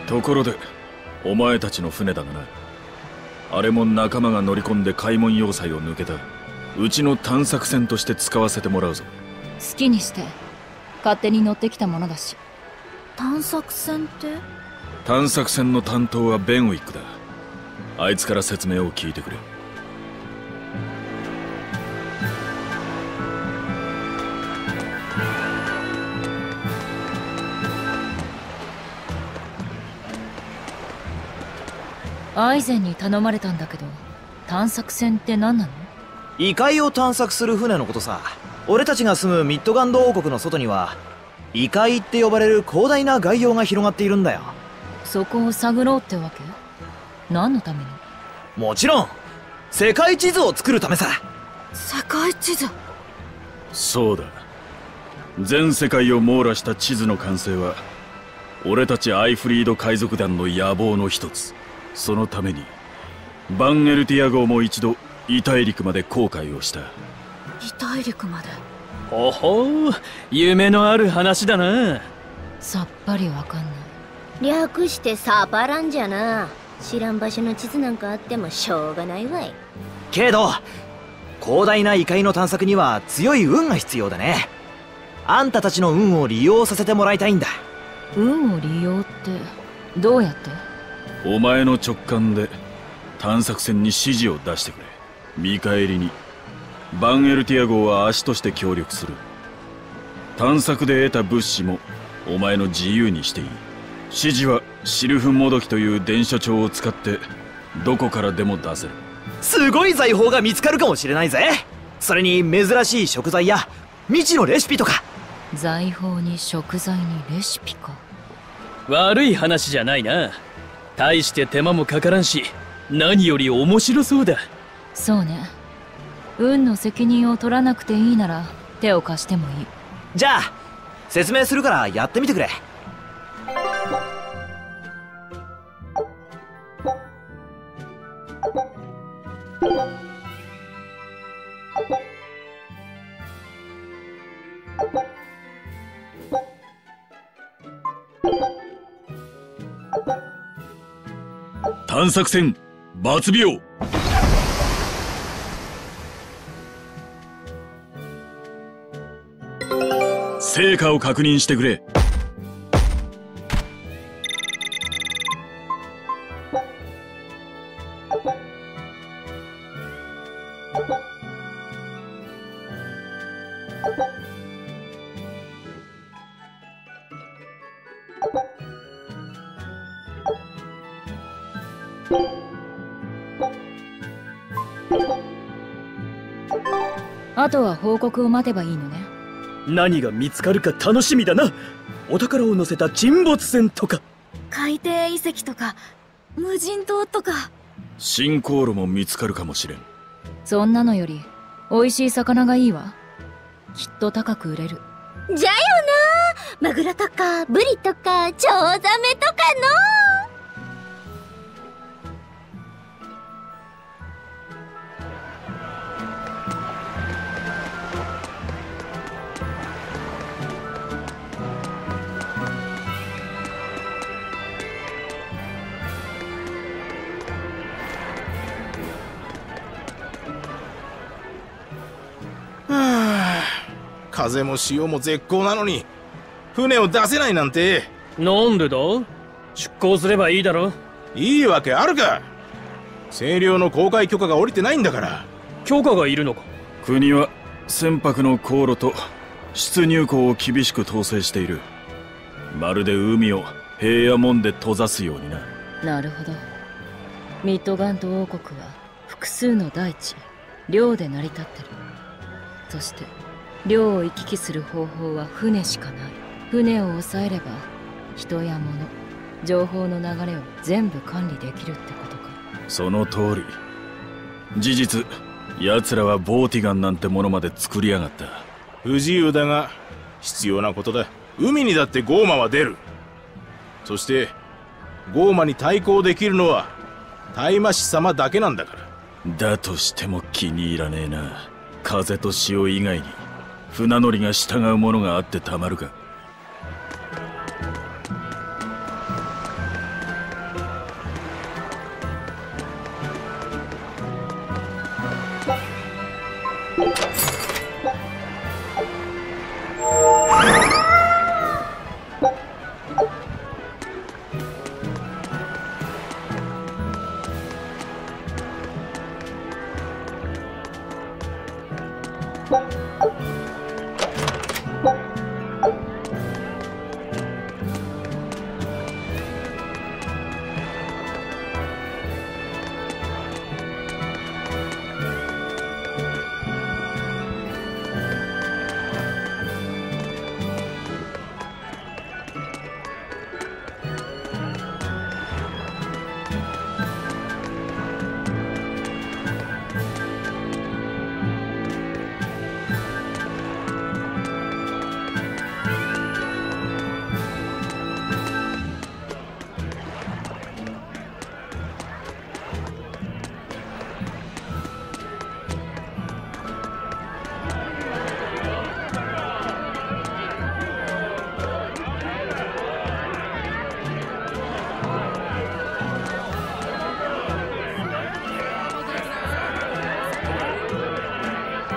ところでお前たちの船だがな、あれも仲間が乗り込んで開門要塞を抜けたうちの探索船として使わせてもらうぞ。 好きにして。勝手に乗ってきたものだし。 探索船って？ 探索船の担当はベンウィックだ。あいつから説明を聞いてくれ。 アイゼンに頼まれたんだけど、探索船って何なの？ 異界を探索する船のことさ。俺たちが住むミッドガンド王国の外には異界って呼ばれる広大な外洋が広がっているんだよ。 そこを探ろうってわけ？何のために？ もちろん世界地図を作るためさ。 世界地図？ そうだ。全世界を網羅した地図の完成は俺たちアイフリード海賊団の野望の一つ。そのためにバンエルティア号も一度異大陸まで航海をした。 異大陸まで？ ほほう、夢のある話だな。 さっぱりわかんない。 略してサパランじゃな。知らん場所の地図なんかあってもしょうがないわい。 けど広大な異界の探索には強い運が必要だね。あんたたちの運を利用させてもらいたいんだ。 運を利用ってどうやって？ お前の直感で探索船に指示を出してくれ。見返りにバンエルティア号は足として協力する。探索で得た物資もお前の自由にしていい。指示はシルフもどきという伝書帳を使ってどこからでも出せる。 すごい財宝が見つかるかもしれないぜ。それに珍しい食材や未知のレシピとか。 財宝に食材にレシピか。 悪い話じゃないな。大して手間もかからんし、何より面白そうだ。 そうね。運の責任を取らなくていいなら手を貸してもいい。 じゃあ説明するからやってみてくれ。 探索船バツビオ。成果を確認してくれ。 あとは報告を待てばいいのね。 何が見つかるか楽しみだな。お宝を乗せた沈没船とか、 海底遺跡とか無人島とか。 新航路も見つかるかもしれん。 そんなのより美味しい魚がいいわ。きっと高く売れる。 じゃよな。マグロとかブリとかチョウザメとかの。 風も潮も絶好なのに船を出せないなんて。 なんでだ？出港すればいいだろ。 いいわけあるか。清涼の航海許可が下りてないんだから。 許可がいるのか？ 国は船舶の航路と出入港を厳しく統制している。まるで海を平野門で閉ざすようにな。 なるほど。ミッドガント王国は複数の大地、領で成り立ってる。そして領を行き来する方法は船しかない。船を抑えれば人や物、情報の流れを全部管理できるってことか。 その通り。事実奴らはボーティガンなんてものまで作りやがった。 不自由だが必要なことだ。海にだってゴーマは出る。そしてゴーマに対抗できるのはタイマシ様だけなんだから。 だとしても気に入らねえな。風と潮以外に船乗りが従うものがあってたまるか。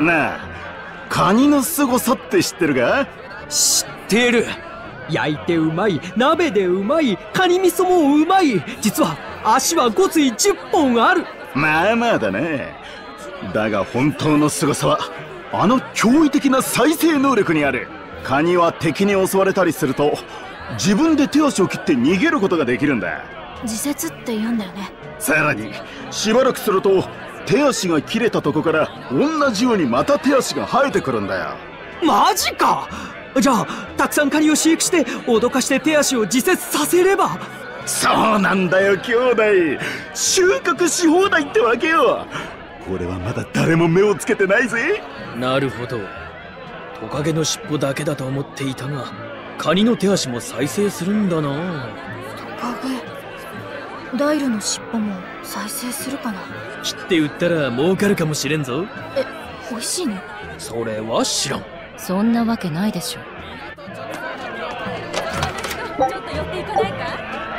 なあ、カニの凄さって知ってるか？ 知ってる。焼いてうまい、鍋でうまい、カニ味噌もうまい。実は足はごつい10本ある。 まあまあだね。だが本当の凄さはあの驚異的な再生能力にある。カニは敵に襲われたりすると自分で手足を切って逃げることができるんだ。 自節って言うんだよね。 さらにしばらくすると手足が切れたとこから同じようにまた手足が生えてくるんだよ。 マジか。じゃあたくさんカニを飼育して脅かして手足を自節させれば。 そうなんだよ兄弟、収穫し放題ってわけよ。これはまだ誰も目をつけてないぜ。 なるほど。トカゲの尻尾だけだと思っていたが、カニの手足も再生するんだな。 トカゲ、ダイルの尻尾も再生するかな。 切って売ったら儲かるかもしれんぞ。 美味しいの？ それは知らん。 そんなわけないでしょ。 ちょっと寄っていかないか？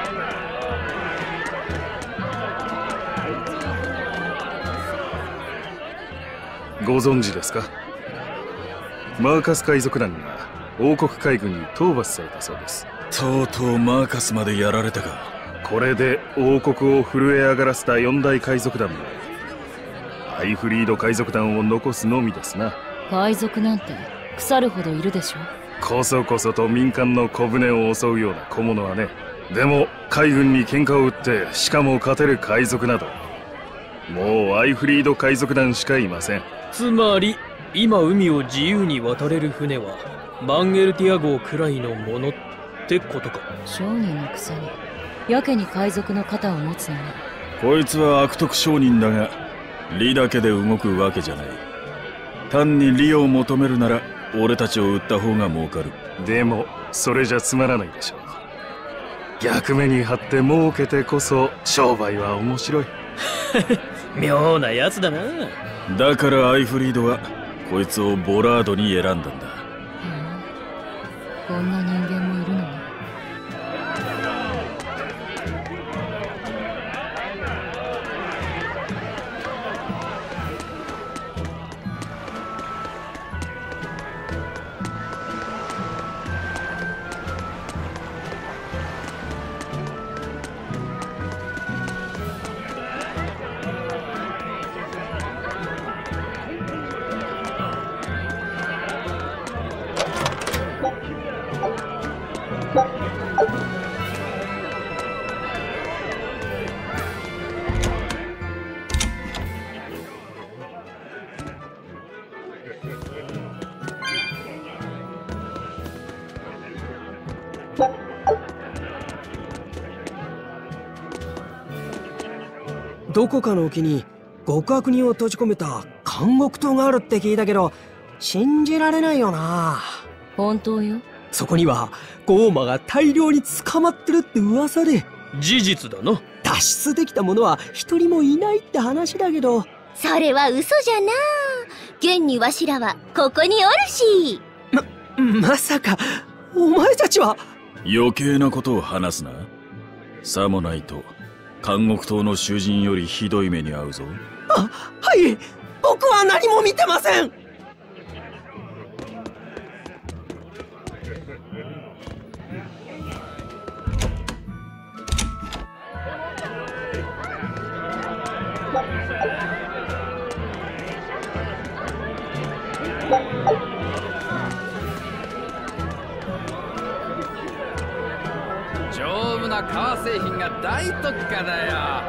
ご存知ですか？マーカス海賊団が王国海軍に討伐されたそうです。 とうとうマーカスまでやられたか。 これで王国を震え上がらせた四大海賊団もアイフリード海賊団を残すのみですな。 海賊なんて腐るほどいるでしょ。 こそこそと民間の小舟を襲うような小物はね。でも海軍に喧嘩を売ってしかも勝てる海賊などもうアイフリード海賊団しかいません。 つまり今海を自由に渡れる船はバンゲルティア号くらいのものってことか。 商人のくせにやけに海賊の肩を持つのね。 こいつは悪徳商人だが利だけで動くわけじゃない。単に利を求めるなら俺たちを売った方が儲かる。 でもそれじゃつまらないでしょう。逆目に張って儲けてこそ商売は面白い。 妙なやつだな。 だからアイフリードはこいつをボラードに選んだんだ。 こんな人間もいるのね。 どこかの沖に極悪人を閉じ込めた監獄島があるって聞いたけど信じられないよな。 本当よ。 そこにはゴーマが大量に捕まってるって噂で。 事実だな。 脱出できた者は一人もいないって話だけど。 それは嘘じゃな。現にわしらはここにおるし。 まさかお前たちは。 余計なことを話すな。さもないと監獄島の囚人よりひどい目に遭うぞ。 はい、僕は何も見てません。 丈夫な革製品が大特価だよ。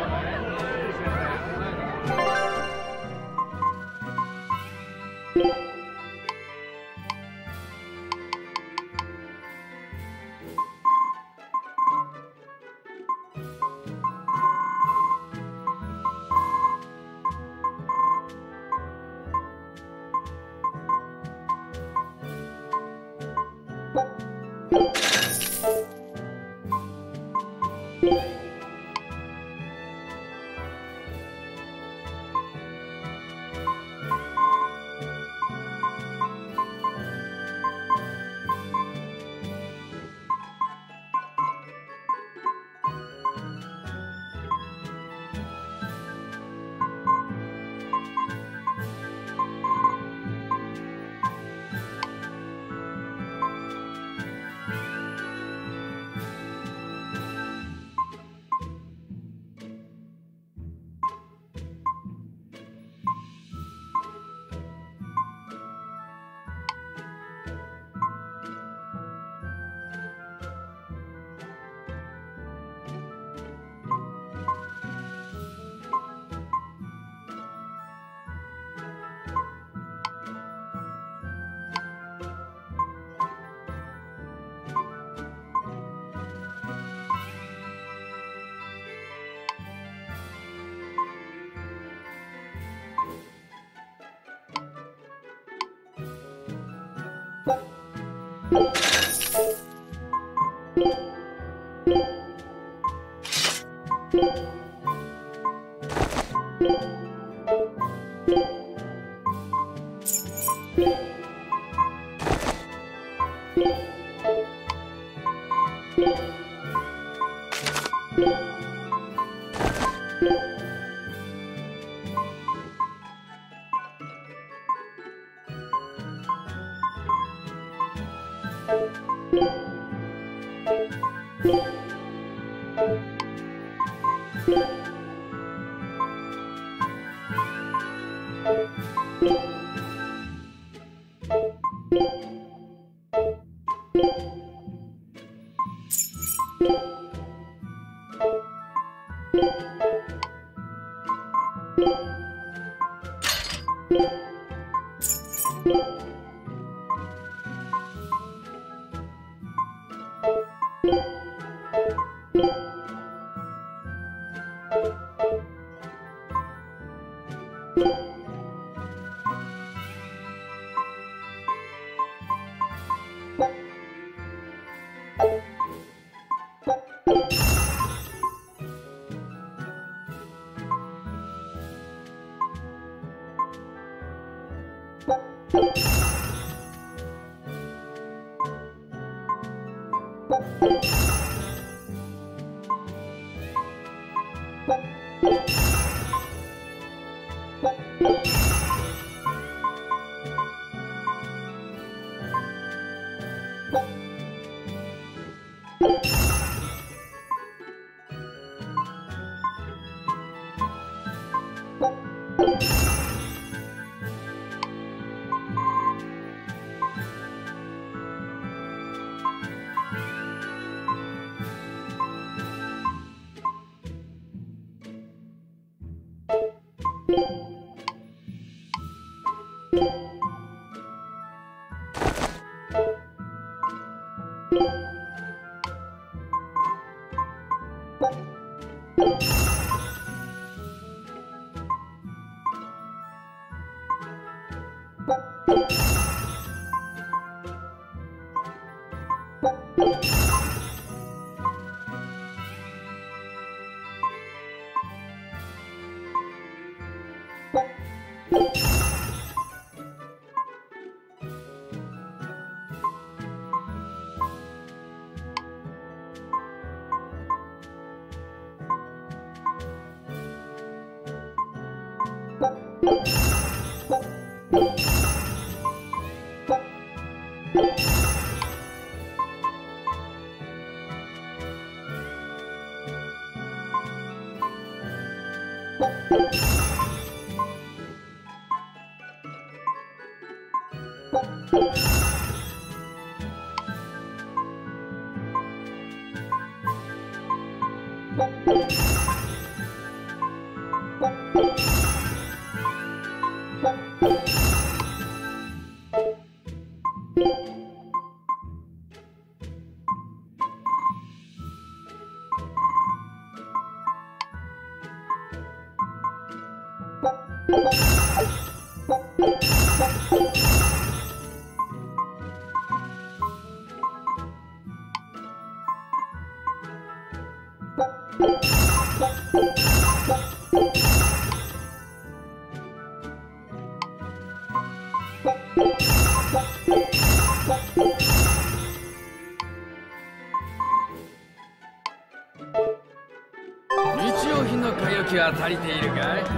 日用品の買い置きは足りているかい？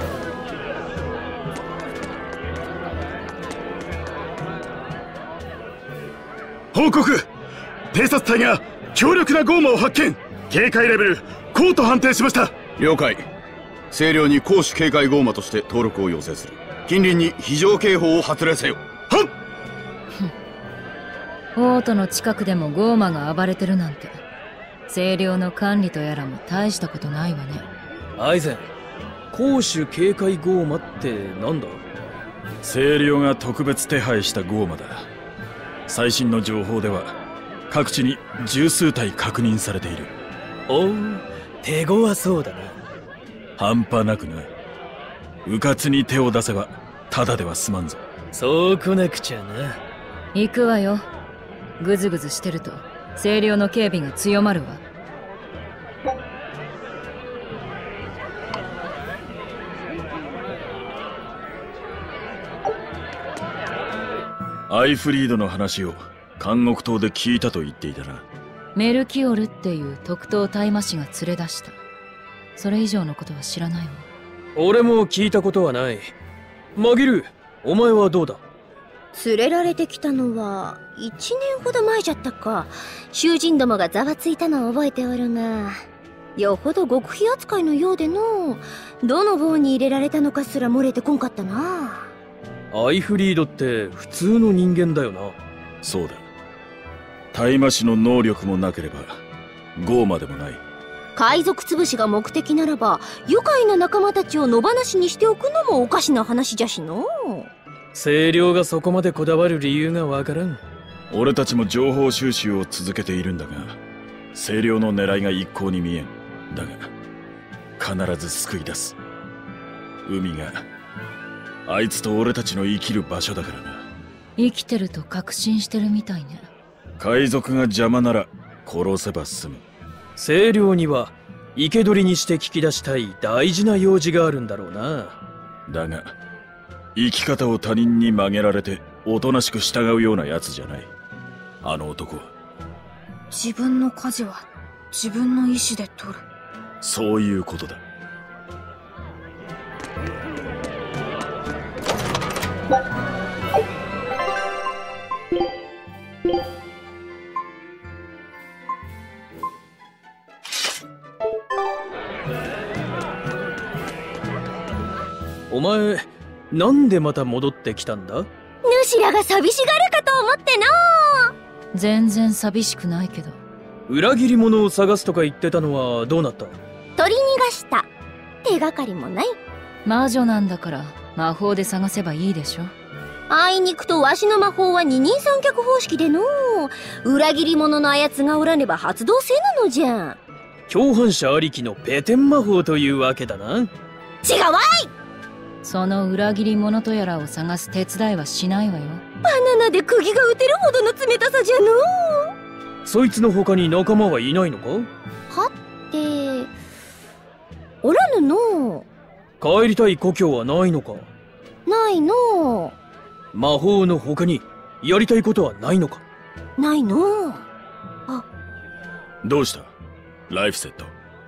報告！偵察隊が強力なゴーマを発見。警戒レベル高と判定しました。 了解。清涼に攻守警戒ゴーマとして登録を要請する。近隣に非常警報を発令せよ。 はっ。 オートの近くでもゴーマが暴れてるなんて、清涼の管理とやらも大したことないわね。 アイゼン、攻守警戒ゴーマってなんだ？ 清涼が特別手配したゴーマだ。最新の情報では各地に十数体確認されている。 おう、手強そうだな。 半端なくな。迂闊に手を出せばただでは済まんぞ。 そうこなくちゃな。 行くわよ。 グズグズしてると清涼の警備が強まるわ。 アイフリードの話を監獄島で聞いたと言っていたな。 メルキオルっていう特等大魔師が連れ出した。それ以上のことは知らないわ。 俺も聞いたことはない。マギル、お前はどうだ？ 連れられてきたのは1年ほど前じゃったか。囚人どもがざわついたのを覚えておるが、よほど極秘扱いのようでの、どの棒に入れられたのかすら漏れてこんかったな。 アイフリードって普通の人間だよな。 そうだ。大魔師の能力もなければゴーマでもない。 海賊潰しが目的ならば愉快な仲間たちを野放しにしておくのもおかしな話じゃしの。 清涼がそこまでこだわる理由がわからん。 俺たちも情報収集を続けているんだが、清涼の狙いが一向に見えん。だが必ず救い出す。海があいつと俺たちの生きる場所だからな。 生きてると確信してるみたいね。 海賊が邪魔なら殺せば済む。 清涼には生け捕りにして聞き出したい大事な用事があるんだろうな。 だが生き方を他人に曲げられておとなしく従うようなやつじゃないあの男は。 自分の舵は自分の意志で取る。 そういうことだ。 お前、なんでまた戻ってきたんだ？ 主らが寂しがるかと思っての。 全然寂しくないけど。 裏切り者を探すとか言ってたのはどうなった？ 取り逃がした。手がかりもない。 魔女なんだから魔法で探せばいいでしょ。 あいにくとわしの魔法は二人三脚方式での。裏切り者のあやつがおらねば発動せぬのじゃ。 共犯者ありきのペテン魔法というわけだな。 違うわい。 その裏切り者とやらを探す手伝いはしないわよ。 バナナで釘が打てるほどの冷たさじゃの。 そいつの他に仲間はいないのか？ はっておらぬの。 帰りたい故郷はないのか？ ないの。 魔法の他にやりたいことはないのか？ ないの。あ、 どうしたライフセット？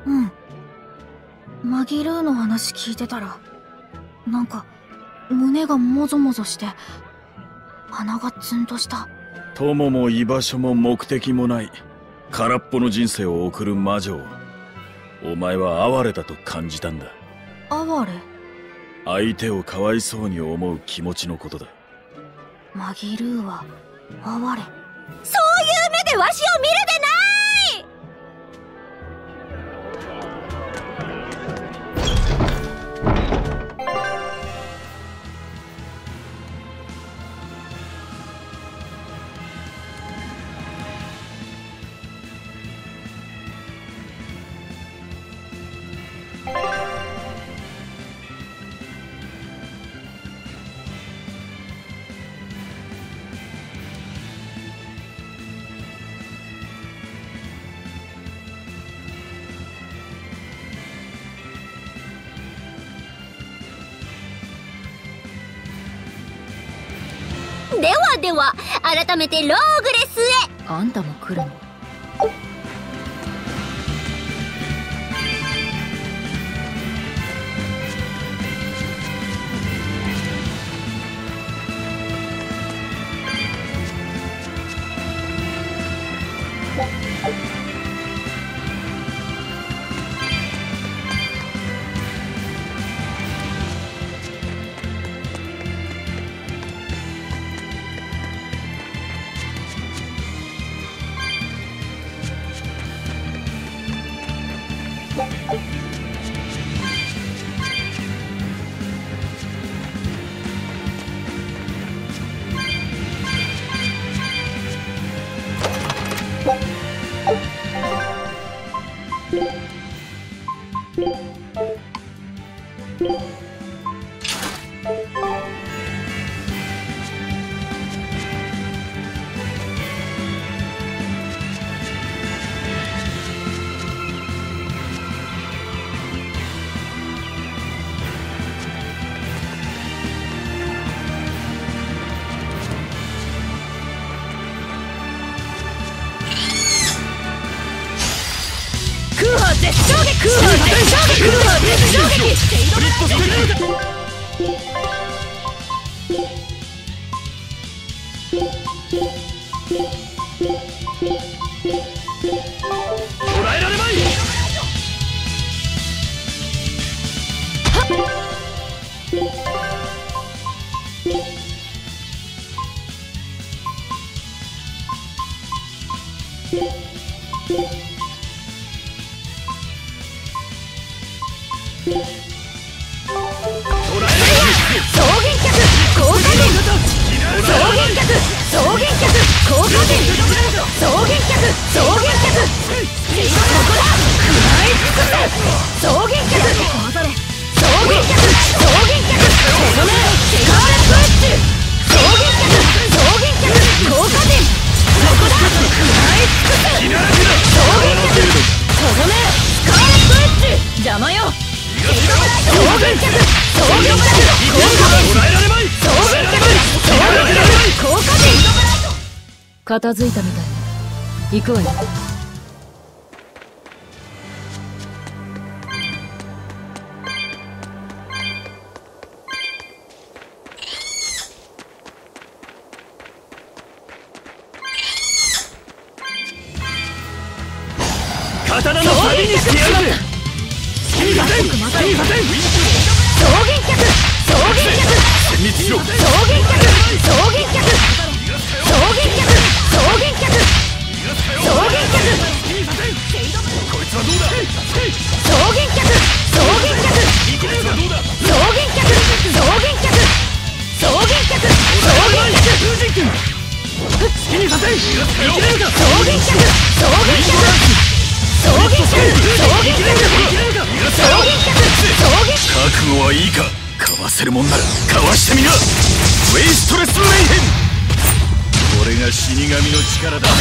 マギルーの話聞いてたらなんか胸がもぞもぞして鼻がツンとした。 友も居場所も目的もない空っぽの人生を送る魔女をお前は哀れだと感じたんだ。 哀れ？ 相手をかわいそうに思う気持ちのことだ。 マギルーは哀れ。 そういう目でわしを見るでない。では改めてローグレスへ。 あんたも来るの？ 衝撃クーラー絶衝撃クーラー絶衝撃スプリットステップ捉えられまい。 邪魔よ。 片付いたみたいね。行くわよ。 刀の旅にしてやるぜ。 衝撃脚戦慄しろ。こいつはどうだ。覚悟はいいか。かわせるもんならかわしてみな。ウェイストレスメイヘン。これが死神の力だ。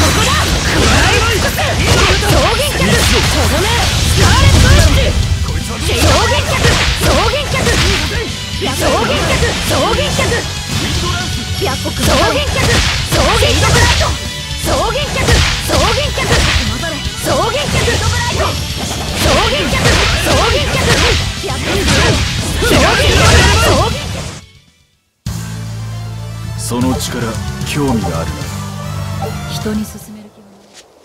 その力興味があるな。 人に勧める気は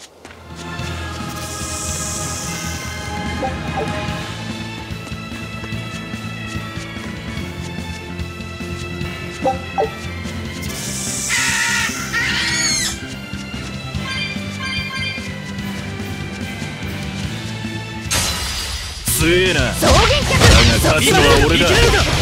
強えな。だが勝つのは俺だ。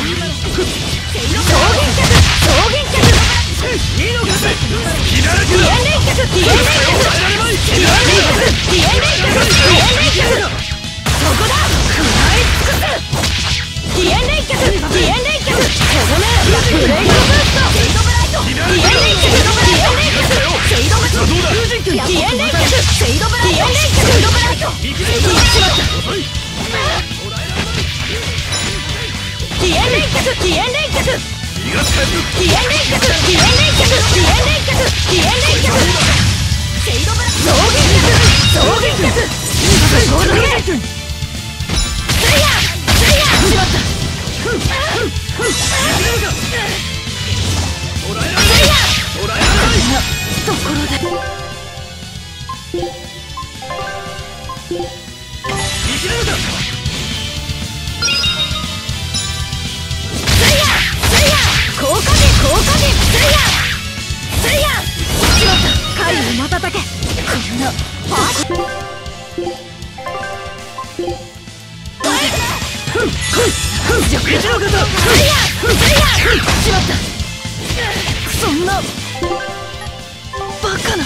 そんなバカな。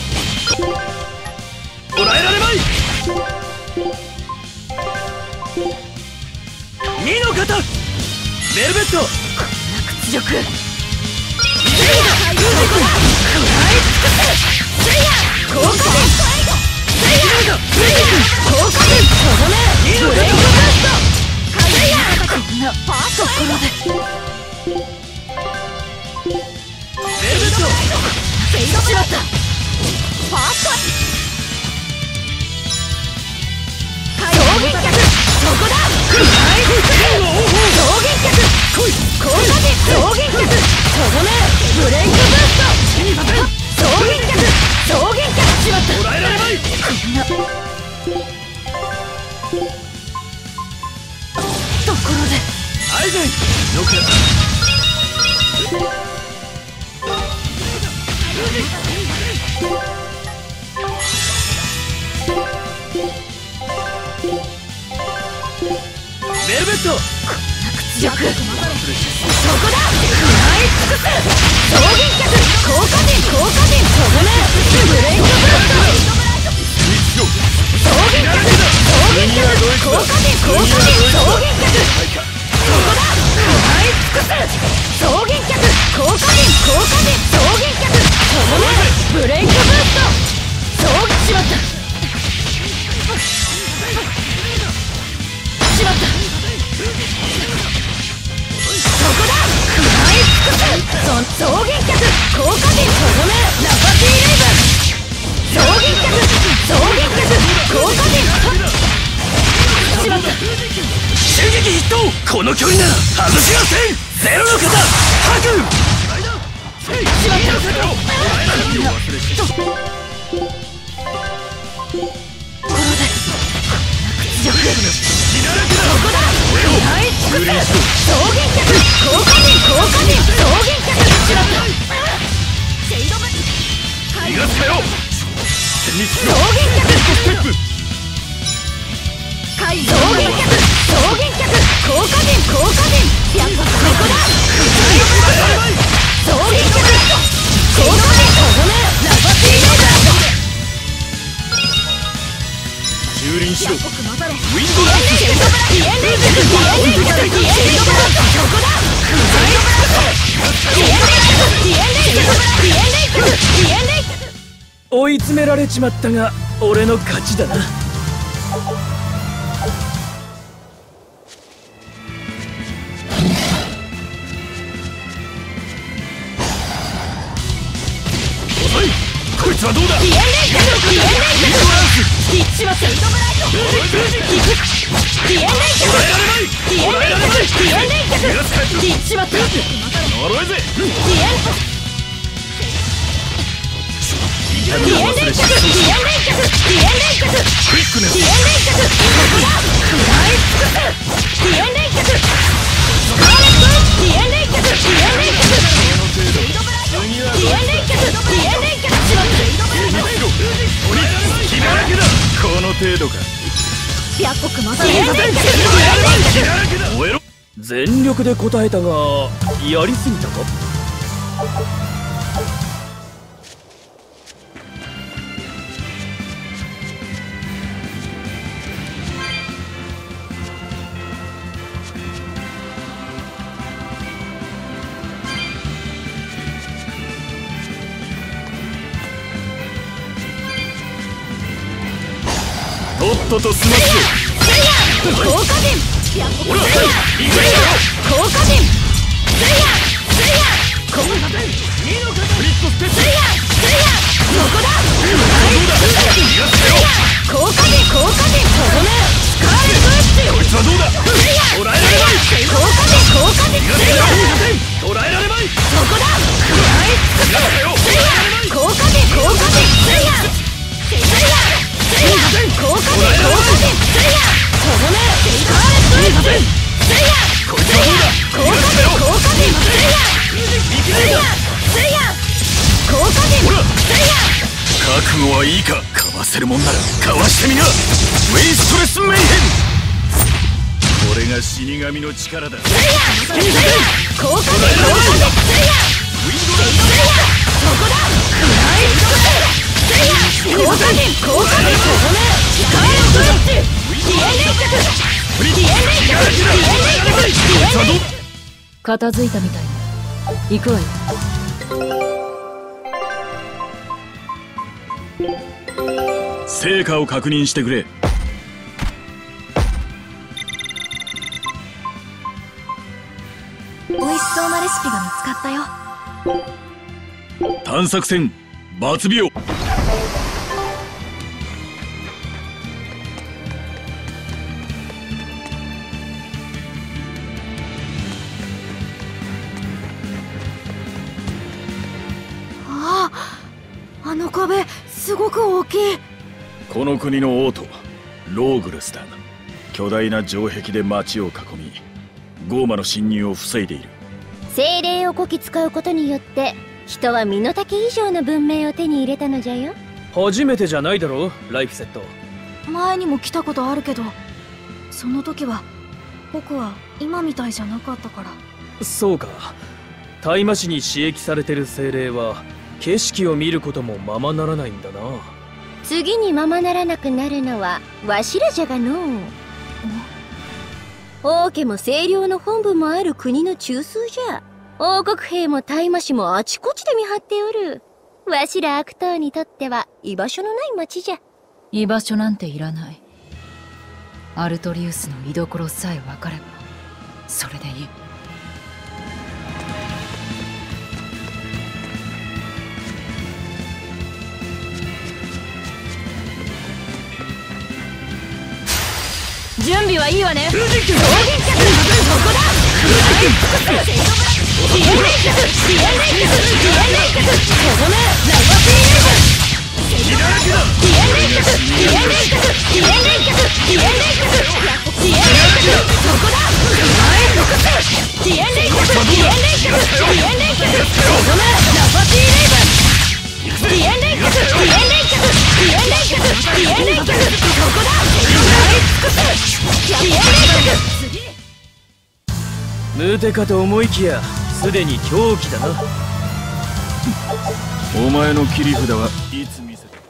捕らえられまい。2の型ベルベット。 屈辱。衝撃効果で増減脚とどめブレイクブースト増減脚しまった。捉えられない。こんなところでアイゼンよくやった。ベルベット屈辱そこだ食らい尽くす増減脚効果陣とどめブレイクブースト増減脚効果陣増減脚そこだ食らい尽くす増減脚効果陣増減脚とどめブレイクブーストしまったしまったそこだ食らい尽くす増減脚効果陣とどめラパティレイブン増減脚効果陣しまった襲撃ヒット。この距離なら外しません。ゼロの方吐く。 しまったそこだ食らい尽くす増減脚効果陣増減脚しまった逃がすかよ。 増減脚増減脚効果陣やっぱそこだ増減脚効果陣とどめラパティレーダー蹂躙しろ。ウィンドラディエンレイズそこだ追い詰められちまったが俺の勝ちだな。 こいつはどうだ。 ディエンレイズいっちまったディエンレイズいっちまった呪えぜ。 ディエンレイズクイックネスそこだ食らい尽くすディエンレイズスカーレットディエンレイズしまったこの程度か。 白国まさに燃えろ。 全力で答えたがやりすぎたか。 とっとと済ませ効果陣効果陣ここだ効果陣とどめスカーレットエッジこいつはどうだ。捕らえられまい。 効果陣捕らえられまい。 そこだ食らい尽くす効果陣効果陣とどめスカーレットエッジこいつはどうだ。 効果陣効果陣覚悟はいいか。かわせるもんならかわしてみな。ウェイストレスメイヘン。これが死神の力だ。 効果陣そこだ食らい尽くす効果陣とどめスカーレットエッジディエンレイ片付いたみたいね。行くわよ。 成果を確認してくれ。 美味しそうなレシピが見つかったよ。 探索戦バツビオ。 きい。 この国の王都ローグレスだ。巨大な城壁で町を囲みゴーマの侵入を防いでいる。 精霊をこき使うことによって人は身の丈以上の文明を手に入れたのじゃよ。 初めてじゃないだろライフセット。 前にも来たことあるけど、その時は僕は今みたいじゃなかったから。 そうか。大麻市に刺激されてる精霊は景色を見ることもままならないんだな。 次にままならなくなるのはわしらじゃがのう。王家も清涼の本部もある国の中枢じゃ。王国兵も大麻市もあちこちで見張っておる。わしら悪党にとっては居場所のない町じゃ。 居場所なんていらない。アルトリウスの居所さえ分かればそれでいい。準備はいいわね。 ムテかと思いきやすでに狂気だな。 お前の切り札はいつ見せた？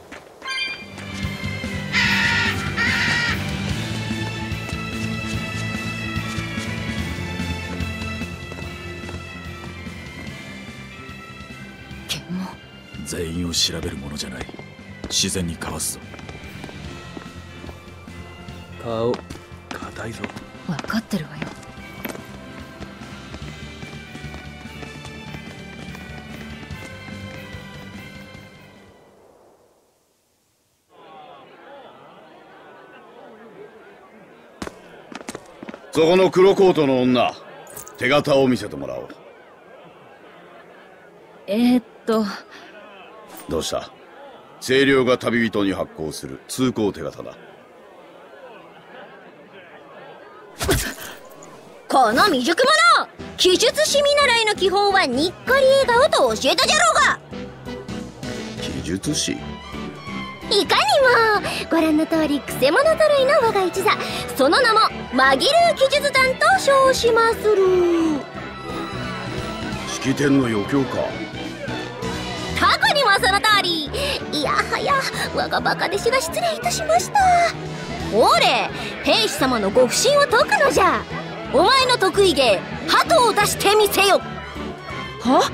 剣も全員を調べるものじゃない。自然にかわすぞ。 顔硬いぞ。 分かってるわよ。 そこの黒コートの女、手形を見せてもらおう。どうした？清涼が旅人に発行する通行手形だ。 この未熟者！記述師見習いの基本はにっこり笑顔と教えたじゃろうが。 記述師？ いかにもご覧の通りくせ者揃いの我が一座、その名も紛る記述団と称しまする。 式典の余興か。 過去にもその通り。いやはや我がバカ弟子が失礼いたしました。ほれ兵士様のご不審を解くのじゃ。お前の得意芸鳩を出してみせよ。 は？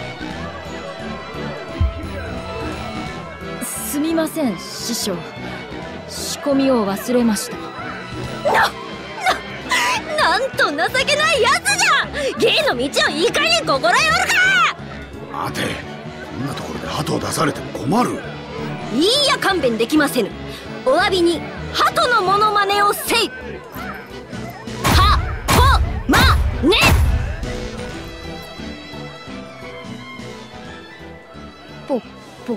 すみません師匠、仕込みを忘れました。 なんと情けないやつじゃ。芸の道をいかに心得おるか。 待て、こんなところで鳩を出されても困る。 いいや勘弁できませぬ。お詫びに鳩のモノマネをせい。はとまね。ぽぽ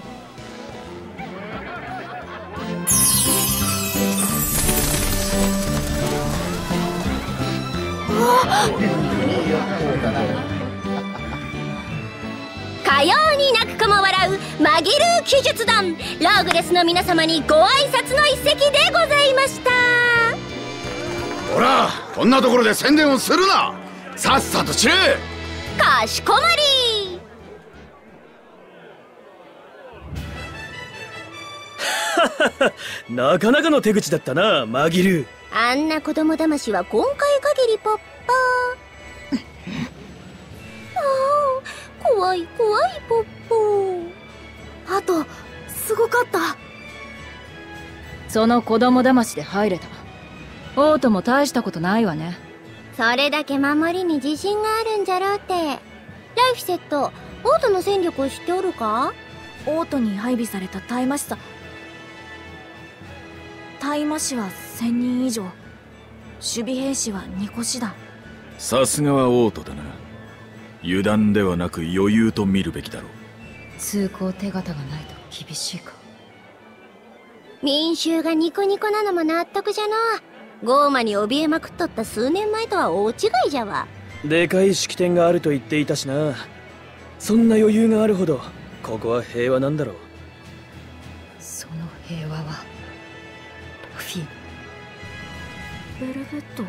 かように泣く子も笑う紛る記述団、ローグレスの皆様にご挨拶の一席でございました。 ほら、こんなところで宣伝をするな。さっさと散れ。 かしこまり。なかなかの手口だったなマギル。 あんな子供騙しは今回限りポッパー。怖い怖いポッポー。 あとすごかった。 その子供騙しで入れた。王都も大したことないわね。 それだけ守りに自信があるんじゃろうって。ライフセット、王都の戦力を知っておるか？ 王都に配備された大麻師さ。大麻師は1000人以上、守備兵士は2個師団。 さすがは王都だな。油断ではなく余裕と見るべきだろう。 通行手形がないと厳しいか。 民衆がニコニコなのも納得じゃの。ゴーマに怯えまくっとった数年前とは大違いじゃわ。 でかい式典があると言っていたしな。そんな余裕があるほどここは平和なんだろう。 その平和はフィン。 ベルベット。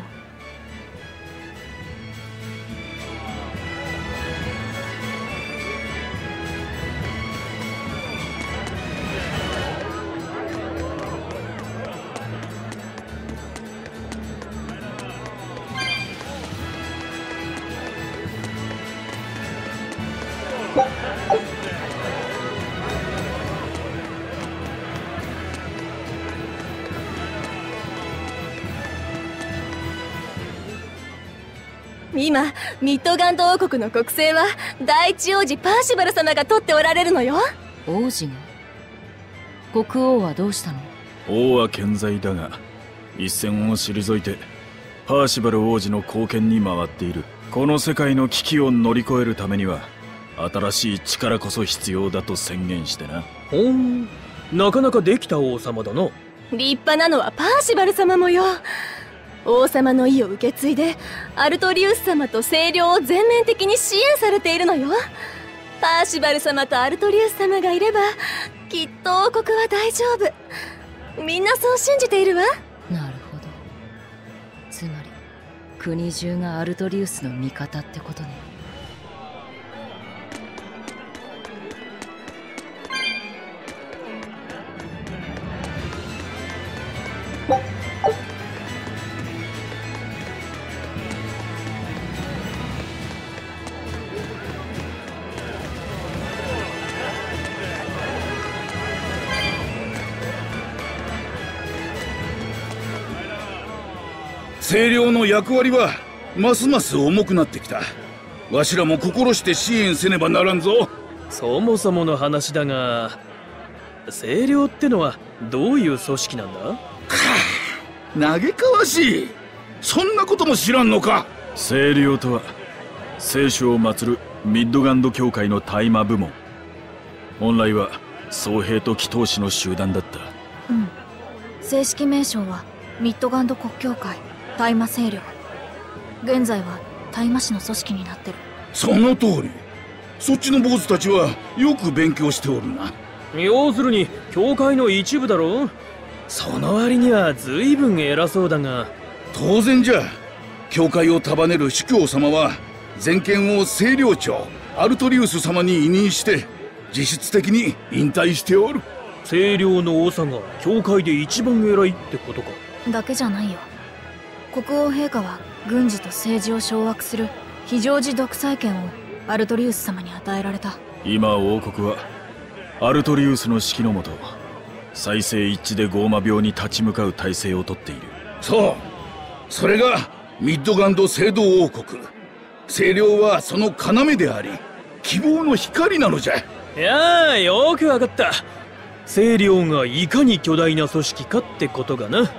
今ミッドガンド王国の国政は第一王子パーシバル様が取っておられるのよ。 王子が？国王はどうしたの？ 王は健在だが一線を退いてパーシバル王子の後見に回っている。この世界の危機を乗り越えるためには新しい力こそ必要だと宣言してな。 ほん、なかなかできた王様だな。 立派なのはパーシバル様もよ。王様の意を受け継いでアルトリウス様と清涼を全面的に支援されているのよ。パーシバル様とアルトリウス様がいればきっと王国は大丈夫。みんなそう信じているわ。 なるほど。つまり国中がアルトリウスの味方ってことね。 清涼の役割はますます重くなってきた。わしらも心して支援せねばならんぞ。 そもそもの話だが、清涼ってのはどういう組織なんだ？ 嘆かわしい。そんなことも知らんのか。 清涼とは聖書を祀るミッドガンド教会の大麻部門。本来は僧兵と祈祷師の集団だった。 うん。正式名称はミッドガンド国教会大麻清涼。現在は大麻市の組織になってる。 その通り。そっちの坊主たちはよく勉強しておるな。 要するに教会の一部だろ。その割には随分偉そうだが。 当然じゃ。教会を束ねる主教様は全権を清涼長アルトリウス様に委任して実質的に引退しておる。 清涼の長が教会で一番偉いってことか。 だけじゃないよ。国王陛下は軍事と政治を掌握する非常時独裁権をアルトリウス様に与えられた。 今王国はアルトリウスの指揮のもと再生一致でゴーマ病に立ち向かう体制をとっている。 そう、それがミッドガンド聖堂王国。清涼はその要であり希望の光なのじゃ。 いやあ、よくわかった。清涼がいかに巨大な組織かってことがな。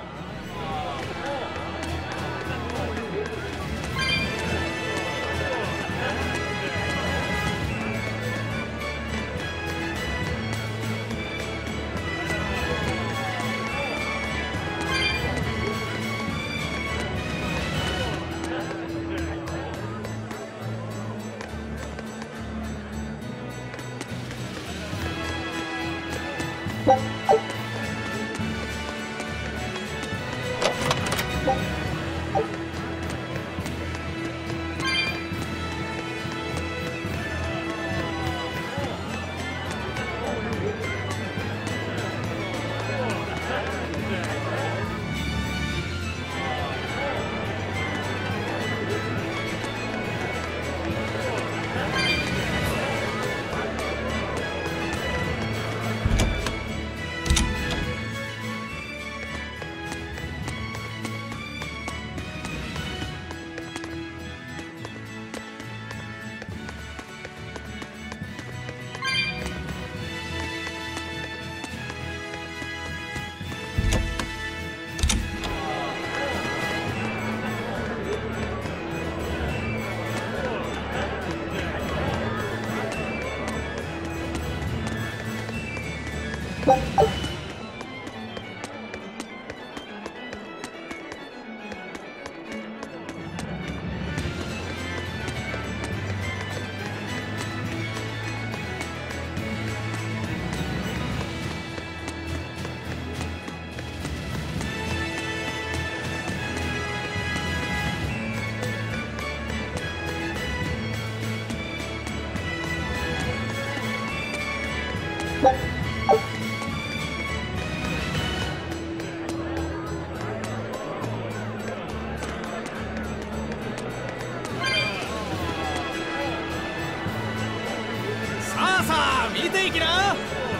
いきな。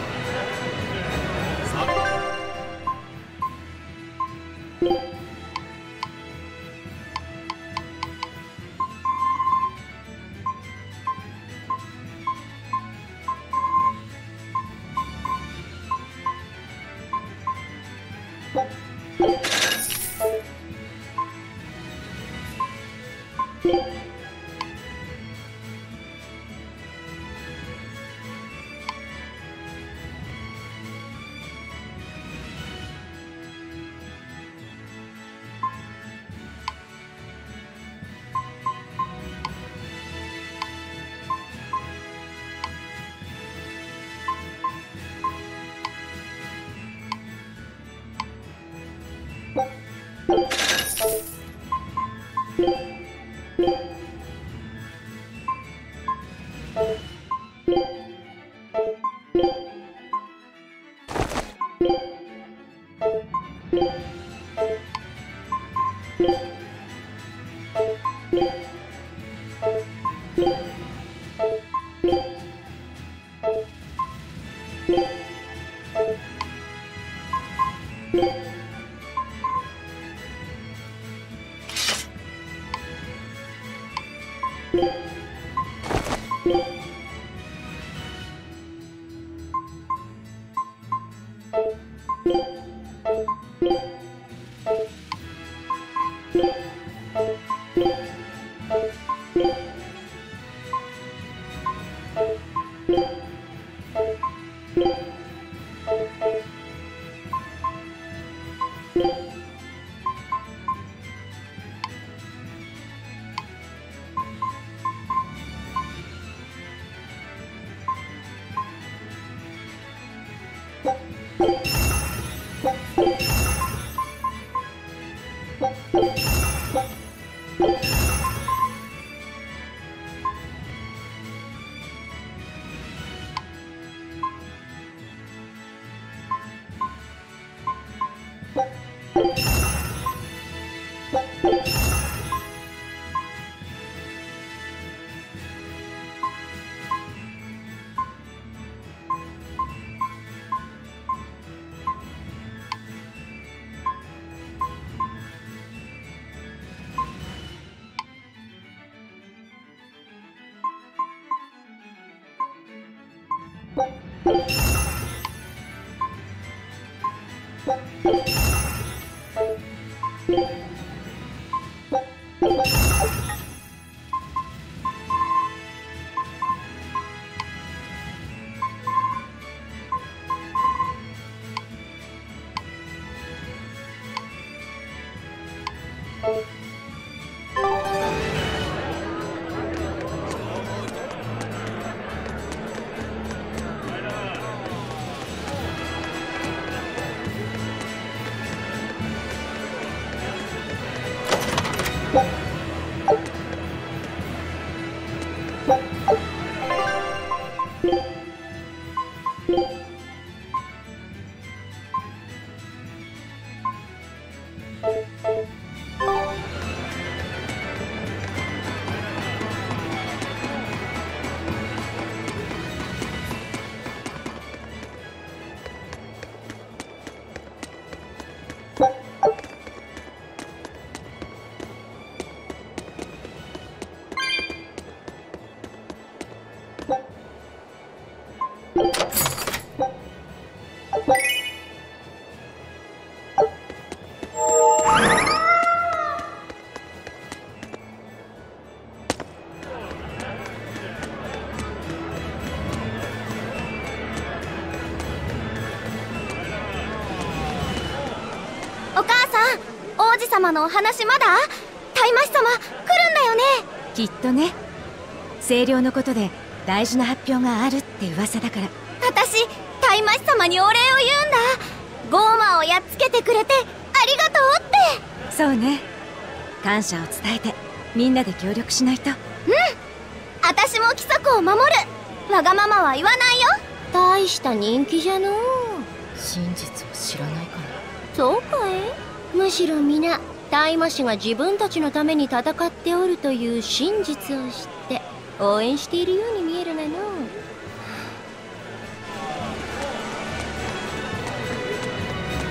様のお話まだ？タイマシ様来るんだよね？ きっとね。清涼のことで大事な発表があるって噂だから。 私タイマシ様にお礼を言うんだ。ゴーマをやっつけてくれてありがとうって。 そうね、感謝を伝えてみんなで協力しないと。 私も規則を守る。わがままは言わないよ。大した人気じゃのう。 真実を知らないから。 そうかい？むしろ皆タイマシが自分たちのために戦っておるという真実を知って応援しているように見えるがの。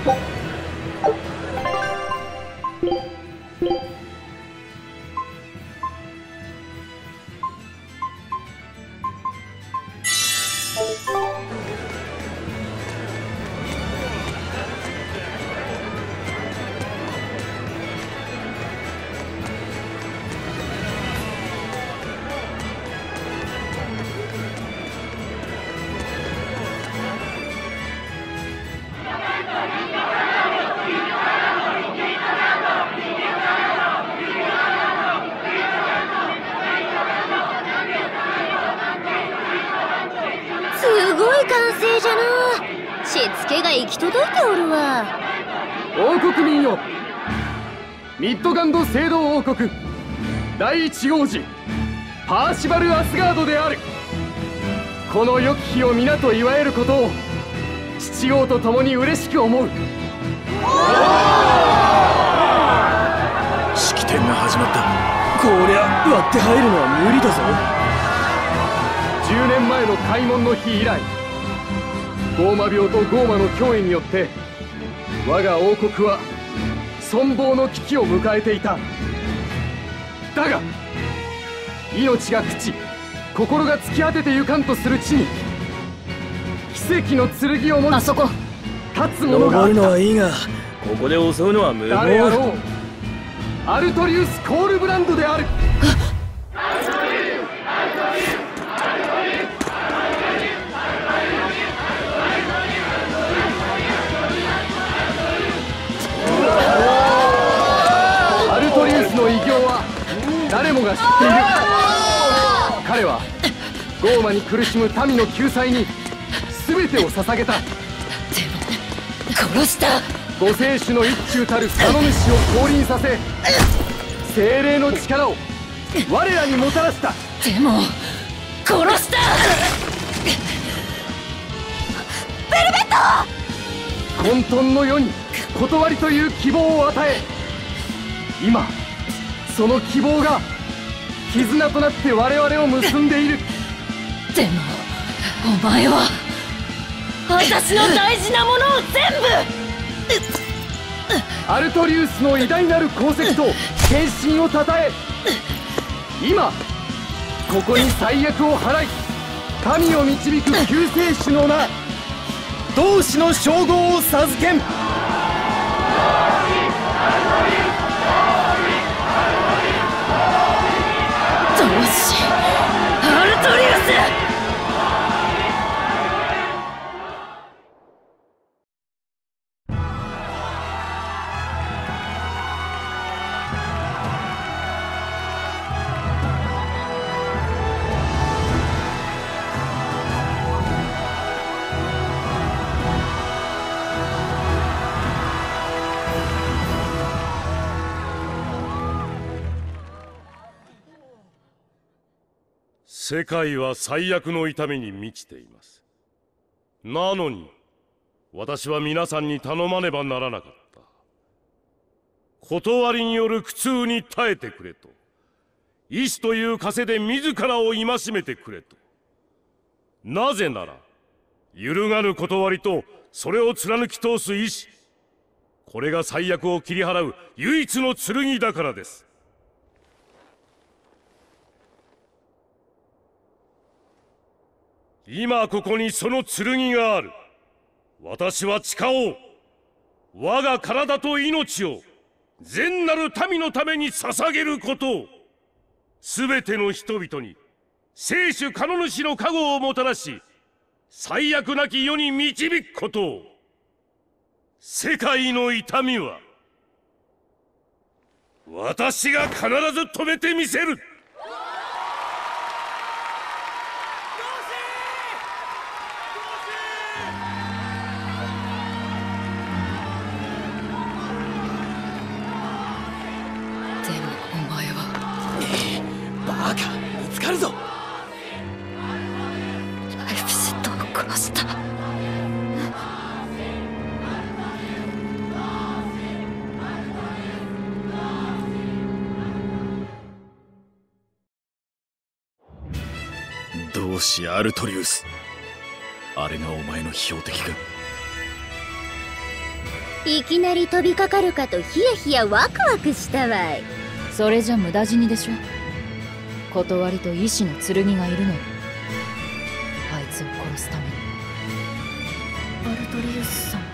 すごい歓声じゃな。しつけが行き届いておるわ。 王国民よ、ミッドガンド聖堂王国第一王子パーシバル・アスガードである。この良き日を皆と祝えることを父王と共に嬉しく思う。 式典が始まった。こりゃ割って入るのは無理だぞ。 10年前の開門の日以来、ゴーマ病とゴーマの脅威によって我が王国は存亡の危機を迎えていた。だが命が朽ち心が突き果ててゆかんとする地に奇跡の剣を持ち、 あそこ立つ者があった。 登るのはいいが、ここで襲うのは無謀。 誰あろう、アルトリウス・コールブランドである。アルトリウスの偉業は誰もが知っている。彼はゴーマに苦しむ民の救済に全てを捧げた。 殺した。 五聖種の一中たるカノ主を降臨させ、精霊の力を我らにもたらした。 でも殺した。 ベルベット。 混沌の世に断りという希望を与え、今その希望が絆となって我々を結んでいる。 でもお前は私の大事なものを全部。 アルトリウスの偉大なる功績と献身をたたえ、今ここに災厄を払い神を導く救世主の名、同志の称号を授けん。 アルトリウス。 世界は最悪の痛みに満ちています。なのに私は皆さんに頼まねばならなかった。断りによる苦痛に耐えてくれと、意志という枷で自らを戒めてくれと。なぜなら揺るがぬ断りとそれを貫き通す意志、これが最悪を切り払う唯一の剣だからです。今ここにその剣がある。私は誓おう。我が体と命を善なる民のために捧げることを。すべての人々に聖主カノ主の加護をもたらし、最悪なき世に導くことを。世界の痛みは私が必ず止めてみせる。 バカ、見つかるぞ。 ライフセットを殺した。 同志アルトリウス、あれがお前の標的か。 いきなり飛びかかるかとヒヤヒヤワクワクしたわい。 それじゃ無駄死にでしょ。断りと意志の剣がいるのよ。あいつを殺すために。 アルトリウスさん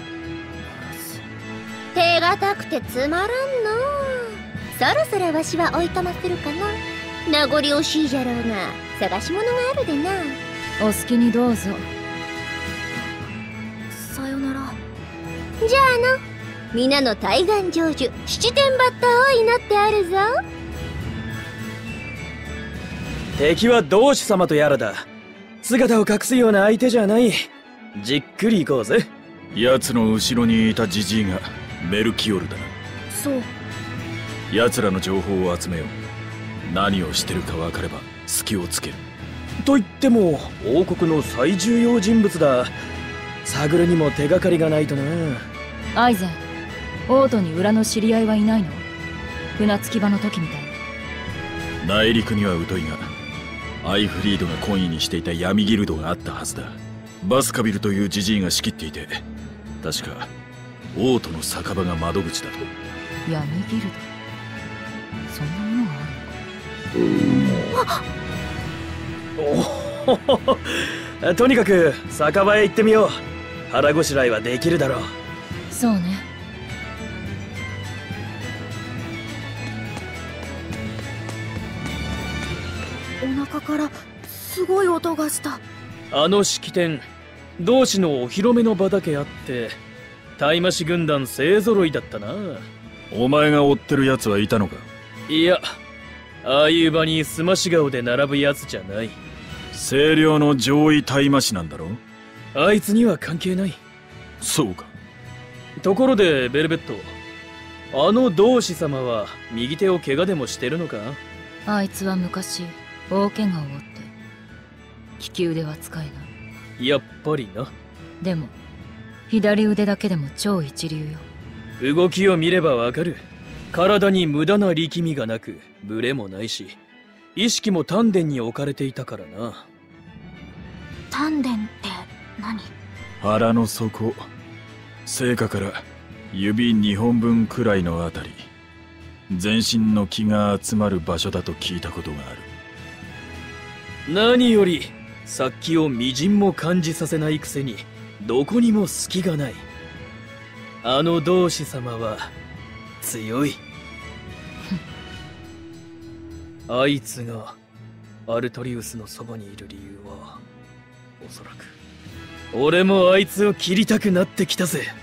手堅くてつまらんの。そろそろわしはおいとまするかな。名残惜しいじゃろうが探し物があるでな。 お好きにどうぞ。 さよなら。 じゃあな、皆の大願成就七天抜刀を祈ってあるぞ。 敵は同志様とやらだ。姿を隠すような相手じゃない。じっくり行こうぜ。 奴の後ろにいたジジイがメルキオルだな。 そう。 奴らの情報を集めよう。何をしてるか分かれば隙をつける。 と言っても王国の最重要人物だ。探るにも手がかりがないとな。 アイゼン、王都に裏の知り合いはいないの？船着き場の時みたいに。 内陸には疎いが、アイフリードが懇意にしていた闇ギルドがあったはずだ。バスカビルというジジイが仕切っていて、確か王都の酒場が窓口だと。 闇ギルド、そんなものがあるのか。とにかく酒場へ行ってみよう。腹ごしらえはできるだろう。 そうね。 お腹からすごい音がした。 あの式典、同志のお披露目の場だけあって、タイマシ軍団勢揃いだったな。 お前が追ってる奴はいたのか？ いや、ああいう場にすまし顔で並ぶやつじゃない。 清涼の上位タイマシなんだろ？ あいつには関係ない。 そうか。 ところでベルベット、あの同志様は右手を怪我でもしてるのか？ あいつは昔大怪我を負って利き腕は使えない。 やっぱりな。 でも左腕だけでも超一流よ。 動きを見ればわかる。体に無駄な力みがなく、ブレもないし、意識も丹田に置かれていたからな。 丹田って何？ 腹の底、聖火から指2本分くらいのあたり、全身の気が集まる場所だと聞いたことがある。 何より殺気をみじんも感じさせないくせに、どこにも隙がない。あの同志様は強い。あいつがアルトリウスのそばにいる理由は、おそらく俺もあいつを切りたくなってきたぜ。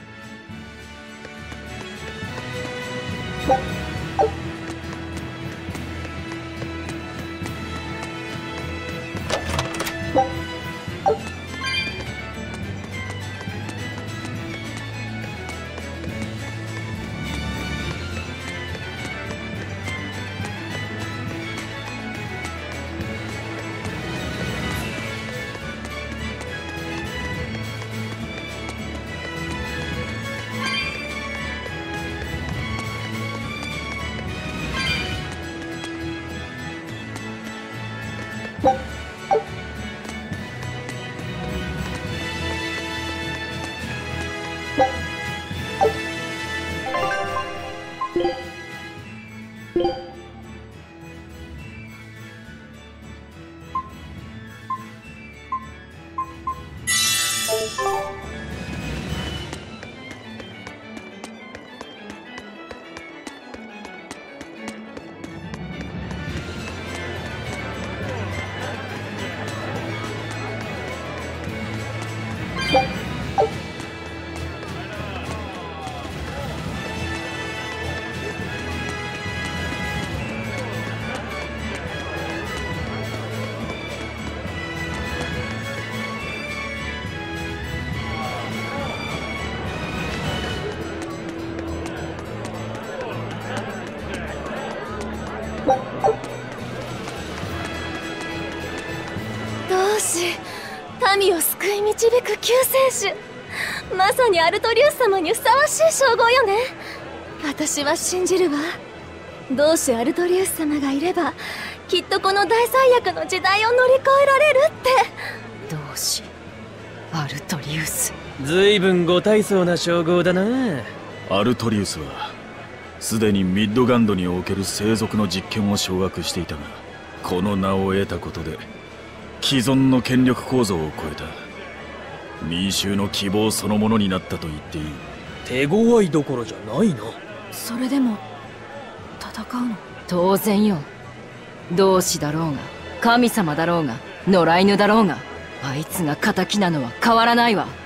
民を救い導く救世主、まさにアルトリウス様にふさわしい称号よね。私は信じるわ。同志アルトリウス様がいればきっとこの大災悪の時代を乗り越えられるって。 同志アルトリウス、 ずいぶんご大層な称号だな。 アルトリウスはすでにミッドガンドにおける生族の実権を掌握していたが、この名を得たことで既存の権力構造を超えた民衆の希望そのものになったと言っていい。 手強いどころじゃないな。 それでも戦うの？ 当然よ。同志だろうが神様だろうが野良犬だろうが、あいつが仇なのは変わらないわ。